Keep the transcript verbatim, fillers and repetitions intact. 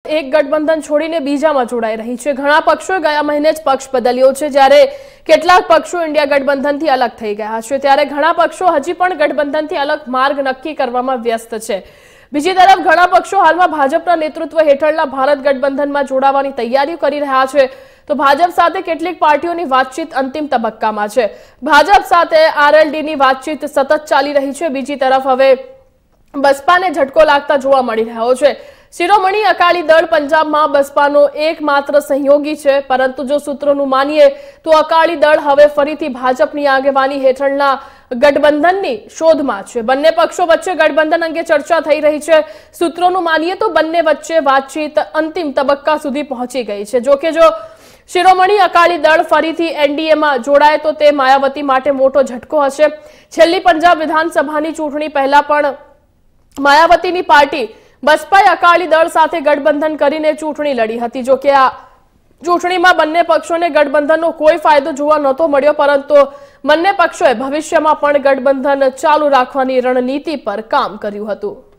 એક ગઠબંધન છોડીને બીજામાં જોડાઈ રહી છે। ઘણા પક્ષોએ ગયા મહિને જ પક્ષ બદલ્યો છે, જ્યારે કેટલાક પક્ષો ઇન્ડિયા ગઠબંધનથી અલગ થઈ ગયા છે, ત્યારે ઘણા પક્ષો હજી પણ ગઠબંધનથી અલગ માર્ગ નક્કી કરવામાં વ્યસ્ત છે। બીજી તરફ ઘણા પક્ષો હાલમાં ભાજપના નેતૃત્વ હેઠળના ભારત ગઠબંધનમાં જોડાવાની તૈયારીઓ કરી રહ્યા છે, તો ભાજપ સાથે કેટલીક પાર્ટીઓની વાતચીત અંતિમ તબક્કામાં છે। ભાજપ સાથે આરએલડીની વાતચીત સતત ચાલી રહી છે। બીજી તરફ હવે બસપાને ઝટકો લાગતા જોવા મળી રહ્યો છે। શિરોમણી અકાલી દળ પંજાબમાં બસપાનો એકમાત્ર સહયોગી છે, પરંતુ જો સૂત્રોનું માનીએ તો અકાલી દળ હવે ફરીથી ભાજપની આગેવાની હેઠળના ગઠબંધનની શોધમાં છે। બંને પક્ષો વચ્ચે ગઠબંધન અંગે ચર્ચા થઈ રહી છે। સૂત્રોનું માનીએ તો બંને વચ્ચે વાતચીત અંતિમ તબક્કા સુધી પહોંચી ગઈ છે। જો કે જો શિરોમણી અકાલી દળ ફરીથી એનડીએમાં જોડાય તો તે માયાવતી માટે મોટો ઝટકો હશે। છેલ્લી પંજાબ વિધાનસભાની ચૂંટણી પહેલા પણ માયાવતીની પાર્ટી બસપાએ અકાલી દળ સાથે ગઠબંધન કરીને ચૂંટણી લડી હતી। જો કે આ ચૂંટણીમાં બંને પક્ષોને ગઠબંધનનો કોઈ ફાયદો જોવા નહોતો મળ્યો, પરંતુ બંને પક્ષોએ ભવિષ્યમાં પણ ગઠબંધન ચાલુ રાખવાની રણનીતિ પર કામ કર્યું હતું।